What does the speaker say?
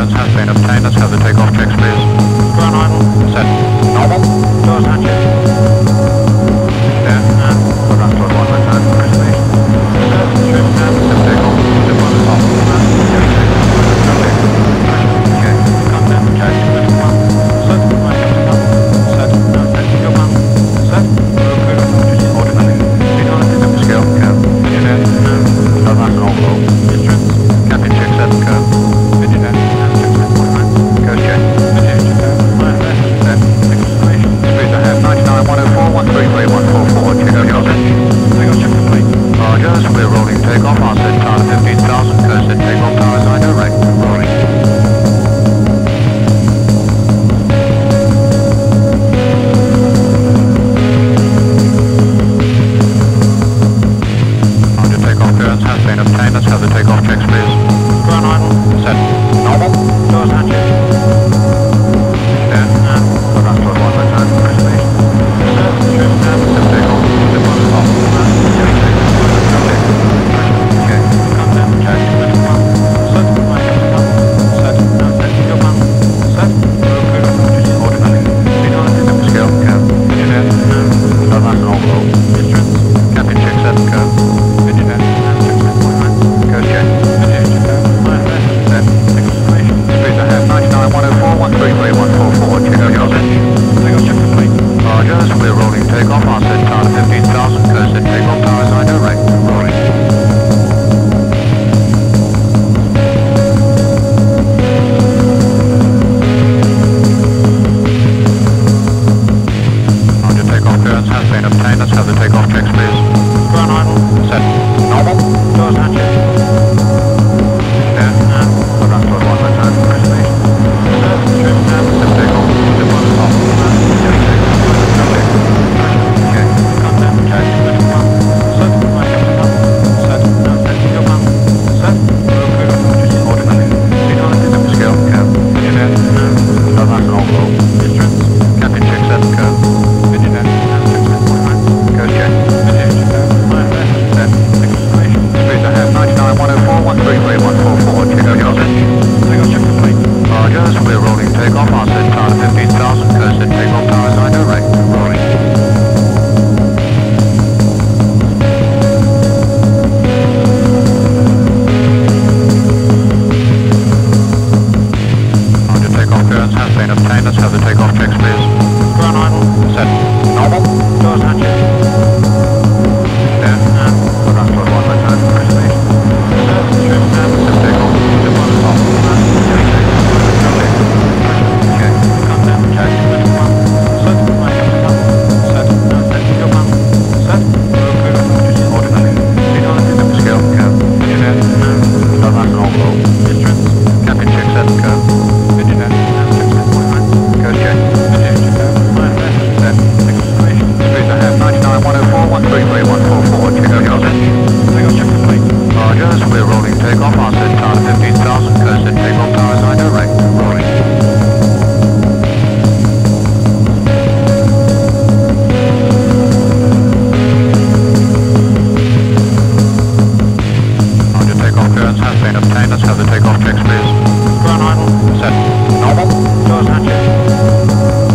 clearance has been obtained. Let's have the takeoff checks, please. Ground idle. Set. Normal. Doors hatches. Clear. And we're back to 1 return. Reservation. Set. Trim tab. Set takeoff. Zip on the top. Okay. Contact. Check. Lift 1. Set. Right captain up. Set. Now set. Your man. Set. Road clear. Ordinary. Speed on it. Zip scale. Curve. Engineer. And That's an overall. instruments. Captain check set. Curve. Engineer. And 6.9. Coast check. Engineer check. Line left. Set. Exclamation. Speed ahead. 99, 104, 133, 144. Check out yours. Takeoff check complete. Rogers, we're rolling takeoff. Our set time 15,000. Coast set takeoff tower is direct. Rolling. Roger, takeoff clearance has been obtained. Let's have the takeoff checks, please. Ground idle. Set. Normal. Doors hatches. Clear. And we're back to 1 return. Reservation. Set. Trim tab. Set takeoff. Zip on the top. Okay. Contact. Check. Lift 1. Set. Right captain up. Set. Now set. Your man. Set. Road clear. Ordinary. Speed on it. Zip scale. Curve. Engineer. And That's an overall. instruments. Captain check set. Curve. Engineer. And 6.9. Coast check. Engineer check. Line left. Set. Exclamation. Speed ahead. 99, 104, 133, 144. Check out yours. Takeoff check complete. Rogers, we're rolling takeoff. Our set time 15,000. Coast set takeoff tower is direct. Rolling. Roger, takeoff clearance has been obtained. Let's have the takeoff checks, please. Ground idle. Set. Normal. Doors hatches. Clear. And we're back to 1 return. Reservation. Set. Trim tab. Set takeoff. Zip on the top. Okay. Contact. Check. Lift 1. Set. Right captain up. Set. Now set. Your man. Set. Road clear. Ordinary. Speed on it. Zip scale. Curve. Engineer. And That's an overall. instruments. Captain check set. Curve. Engineer. And 6.9. Coast check. Engineer check. Line left. Set. Exclamation. Speed ahead. 99, 104, 133, 144. Check out yours. Takeoff check complete. Rogers, we're rolling takeoff. Our set time 15,000. Coast set takeoff tower is direct. Rolling. Roger, takeoff clearance has been obtained. Let's have the takeoff checks, please. Ground idle. Set. Normal. Doors hatches. Clear. And we're back to 1 return. Reservation. Set. Trim tab. Set takeoff. Zip on the top. Okay. Contact. Check. Lift 1. Set. Right captain up. Set. Now set. Your man. Set. Road clear. Ordinary. Speed on it. Zip scale. Curve. Engineer. And That's an overall. instruments. Captain check set. Curve. Engineer. And 6.9. Coast check. Engineer check. Line left. Set. Exclamation. Speed ahead. 99, 104, 133, 144. Check out yours. Takeoff check complete. Rogers, we're rolling takeoff. Our set time 15,000. Coast set takeoff tower is direct. Rolling. Roger, takeoff clearance has been obtained. Let's have the takeoff checks, please. Ground idle. Set. Normal. Doors hatches.